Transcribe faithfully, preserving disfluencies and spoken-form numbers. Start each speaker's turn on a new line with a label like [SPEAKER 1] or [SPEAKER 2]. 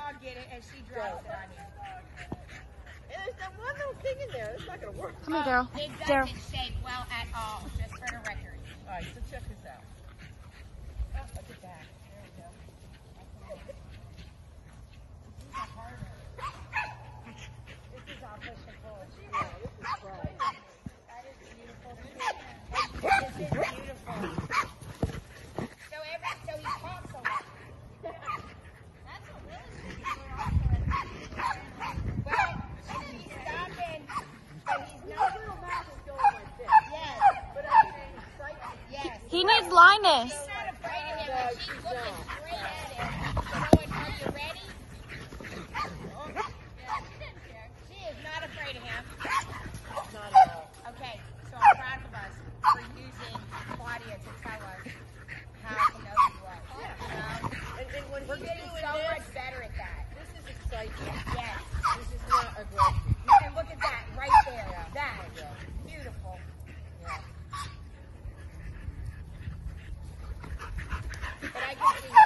[SPEAKER 1] dog get it, and she drops it on you.
[SPEAKER 2] And there's that one little thing in there. It's not going to work.
[SPEAKER 3] Come here, Daryl.
[SPEAKER 1] It
[SPEAKER 3] Daryl.
[SPEAKER 1] doesn't shake well at all, just for the record.
[SPEAKER 2] All right, so check this out. Oh, look at that. There we go. These are harder. This is all push and pull. Yeah, this is fun.
[SPEAKER 1] That is beautiful. This is beautiful. So every, so he talks a lot. That's a really good. Well, he's stopping, but he's
[SPEAKER 2] His
[SPEAKER 1] not.
[SPEAKER 2] little mouth is going like this.
[SPEAKER 1] Yes,
[SPEAKER 2] But I'm saying excitement.
[SPEAKER 1] yes.
[SPEAKER 3] He needs Linus.
[SPEAKER 1] She's not afraid of him,
[SPEAKER 2] No,
[SPEAKER 1] but she's
[SPEAKER 2] she's
[SPEAKER 1] looking
[SPEAKER 2] not.
[SPEAKER 1] straight at him. Going, are you ready? She is not afraid of him.
[SPEAKER 2] Not at all.
[SPEAKER 1] Okay, so I'm proud of us for using Claudia to tell us how to know you was.
[SPEAKER 2] Yeah.
[SPEAKER 1] You know?
[SPEAKER 2] And, and when
[SPEAKER 1] We're
[SPEAKER 2] he's
[SPEAKER 1] getting
[SPEAKER 2] doing
[SPEAKER 1] so
[SPEAKER 2] this,
[SPEAKER 1] much better at that.
[SPEAKER 2] this is excitement.
[SPEAKER 1] Yes.
[SPEAKER 2] This is not aggression.
[SPEAKER 1] And look at that right there.
[SPEAKER 2] Yeah.
[SPEAKER 1] That.
[SPEAKER 2] Yeah.
[SPEAKER 1] Beautiful.
[SPEAKER 2] Yeah.
[SPEAKER 1] But I can see